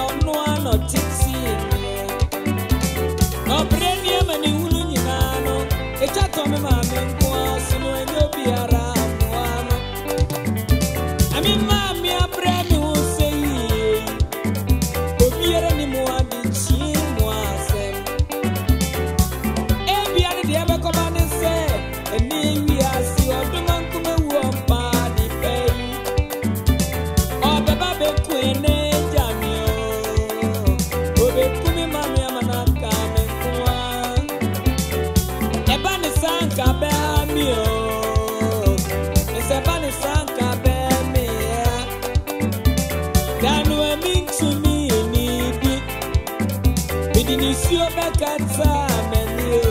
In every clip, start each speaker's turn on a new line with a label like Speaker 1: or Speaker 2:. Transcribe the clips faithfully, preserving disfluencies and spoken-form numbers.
Speaker 1: no no tixi no breni mani hunu nyina no e cha to me ma me nko aso no enyo biara amoano ami ma me abra me ho sei obiara ni mo adi chi mo asem e biara de be ko ba ne se eni wi asi oduma nkume wo mpa di pe o be ba be ku ene jamio o be ku mi ma me amana ka me kwa e ba ne sanka be mi o e se ba ne sanka be mi danu emi to me ni bi bidini si o be kata me ni o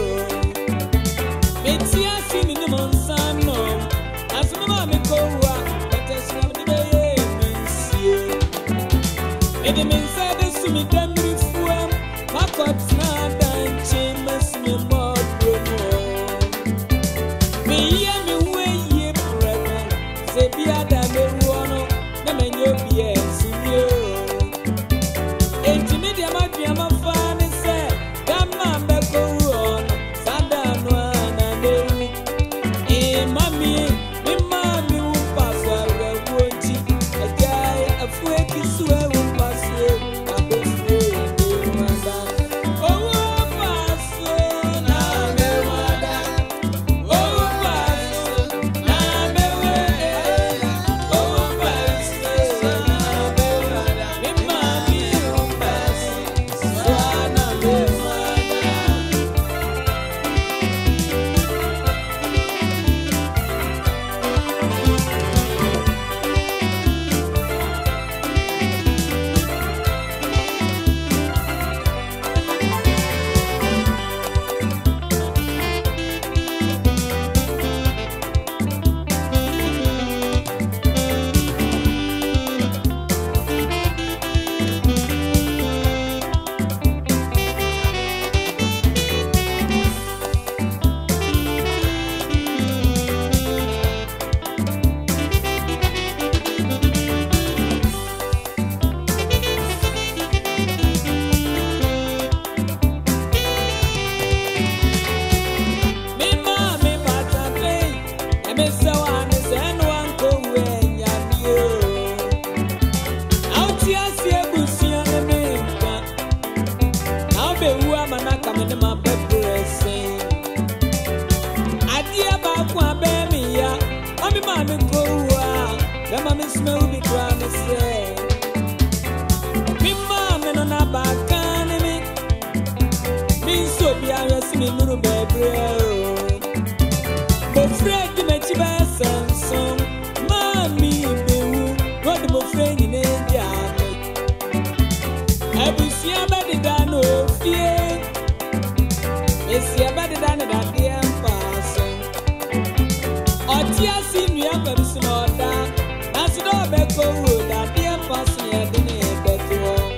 Speaker 1: metia si mi ni monsano asuma ma me ko wa betesi am de be si e de men se de sumi demri fuam makot na danche mesmi mo promo me ye me we ye prego se bia da me wono na me nyo bia sumi o enti me dia ma bia ma fa ne se gamma me ko wono sada no ana me e mami me mami u pasa re woji ajai afu e kisu e u pasa abefu e wanda o paso na me wanda o paso na me we o paso na me wanda me mami u paso na me wanda me mami bata pe e me se wa ne se no anko we nyami o auti asi ebusia ne me nka na obe wu amana ka me ne ma bebrese adia ba kwa be mi ya mami mami ko wa da mami sme u bi kwa me se mi mami no na ba kan mi mi so bi awe si mi nuru bebre o mo friend me ti ba sanson mami be wu what mo friend ni ndia me abusia ba de da no fie esia ba de da na da dia paso otia si nua ba bi so no da na so do be ko wo da dia paso ye de ne be to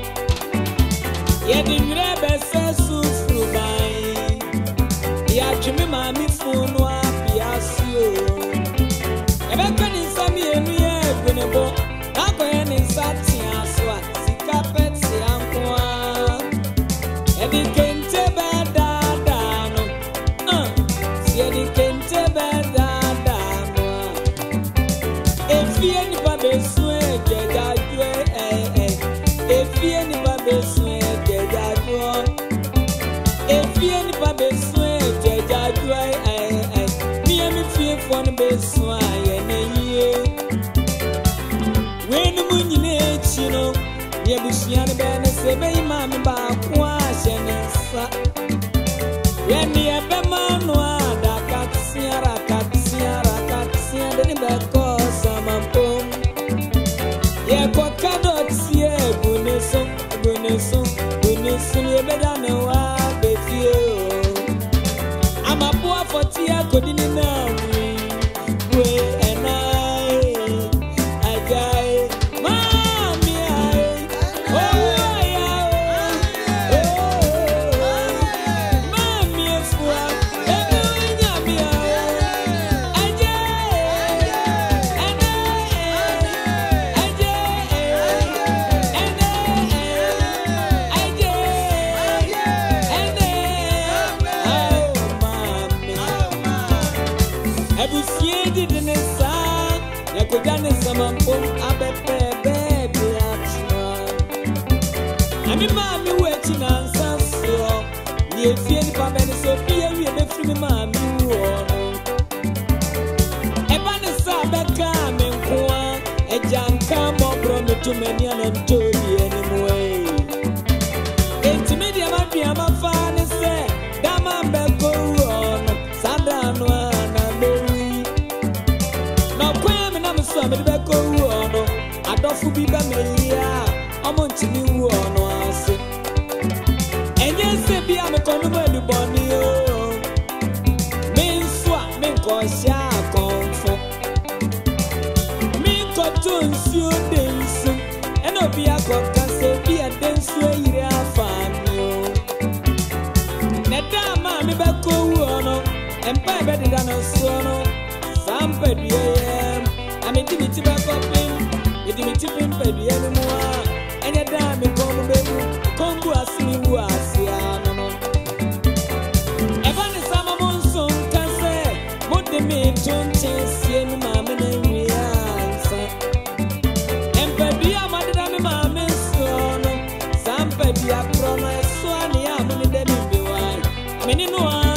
Speaker 1: ye di mire be se su fru bai ya jimi mami funu apiasio ebe kani sami enu ye gbenebo na ko ye ni sati aso a sika peti ankoa edi kente be da da no uh si edi kente be da da no efie ni ba be su e jeja jue eh eh efie ni ba be su e jeja jue efie ni ba be su e jeja jue eh eh mi emi fie fo ni be su aye na yie we ni mu nyine echi no ye busia ni be ne se be ma me ba kwa hye ne sa ye ni e be ma no ada katsiara katsiara katsiara de ni be ko sama pom ye ko kadot ye buneso buneso buneso ye be da ne wa be fie o ama bo afoti akodini na wi we enai ajai mami ai oh ya oh mami efua ebe nya mi ai ajai ene ajai ene me mammy waiting and so. Ye fear the papa and so fear we have free mammy. Ebani Sabaka, Menkwa, a janka more from the two many and two anyway. Intimate, my dear, my father said, Dama Beko on Sadano and Louis. No, Quam and I'm sorry, Beko on. I don't feel be Bamelia. I'm on to you on us. And yes, be I'm a common bonny. Men swap, men cause ya comfort. Men got to ensure dancing. And I'll be a cock and say, be a dance where you are family. Nedama, me back on and pay better than a son. Some baby, I'm a timid back up him. It didn't tip him baby anymore. And a damn come baby, come to us, me who I see. Evan is some monsoon can say, what the me don't chase any mamma and we answer. And baby, I'm a damn mamma son. Some baby, I promise, so I am in the baby. I mean, no.